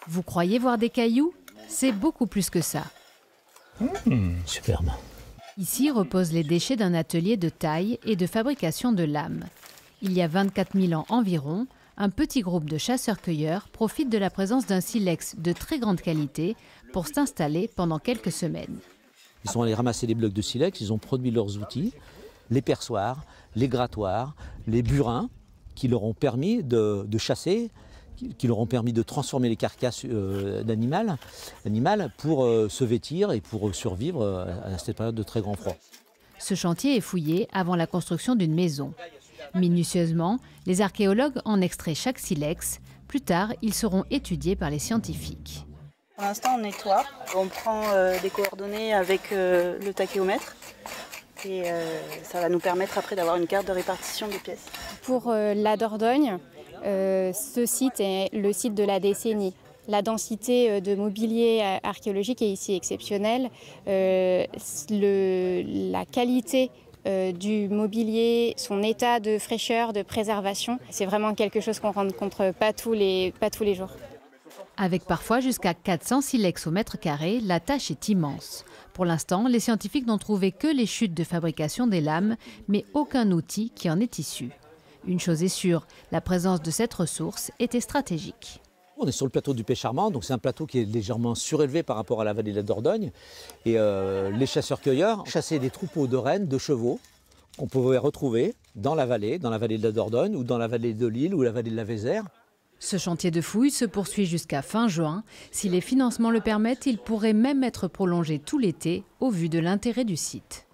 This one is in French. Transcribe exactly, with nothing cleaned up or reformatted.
Vous croyez voir des cailloux? C'est beaucoup plus que ça. Mmh, superbe. Ici reposent les déchets d'un atelier de taille et de fabrication de lames. Il y a vingt-quatre mille ans environ, un petit groupe de chasseurs-cueilleurs profite de la présence d'un silex de très grande qualité pour s'installer pendant quelques semaines. Ils sont allés ramasser des blocs de silex, ils ont produit leurs outils, les perçoirs, les grattoirs, les burins, qui leur ont permis de, de chasser, qui, qui leur ont permis de transformer les carcasses euh, d'animal pour euh, se vêtir et pour survivre à cette période de très grand froid. Ce chantier est fouillé avant la construction d'une maison. Minutieusement, les archéologues en extraient chaque silex. Plus tard, ils seront étudiés par les scientifiques. Pour l'instant, on nettoie. On prend euh, des coordonnées avec euh, le tachéomètre. Et euh, ça va nous permettre après d'avoir une carte de répartition des pièces. Pour euh, la Dordogne, euh, ce site est le site de la décennie. La densité de mobilier archéologique est ici exceptionnelle. Euh, le, la qualité euh, du mobilier, son état de fraîcheur, de préservation, c'est vraiment quelque chose qu'on rencontre pas tous les, pas tous les jours. Avec parfois jusqu'à quatre cents silex au mètre carré, la tâche est immense. Pour l'instant, les scientifiques n'ont trouvé que les chutes de fabrication des lames, mais aucun outil qui en est issu. Une chose est sûre, la présence de cette ressource était stratégique. On est sur le plateau du Pé-Charmant, donc c'est un plateau qui est légèrement surélevé par rapport à la vallée de la Dordogne. Et euh, les chasseurs-cueilleurs chassaient des troupeaux de rennes, de chevaux, qu'on pouvait retrouver dans la vallée, dans la vallée de la Dordogne, ou dans la vallée de l'Isle, ou la vallée de la Vézère. Ce chantier de fouilles se poursuit jusqu'à fin juin. Si les financements le permettent, il pourrait même être prolongé tout l'été au vu de l'intérêt du site.